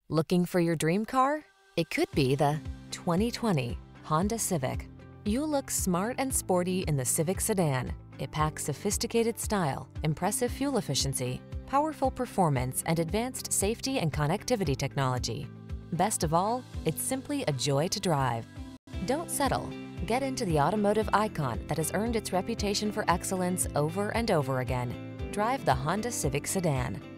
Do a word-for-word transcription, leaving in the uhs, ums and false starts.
Looking for your dream car? It could be the twenty twenty Honda Civic. You'll look smart and sporty in the Civic sedan. It packs sophisticated style, impressive fuel efficiency, powerful performance, and advanced safety and connectivity technology. Best of all, it's simply a joy to drive. Don't settle. Get into the automotive icon that has earned its reputation for excellence over and over again. Drive the Honda Civic sedan.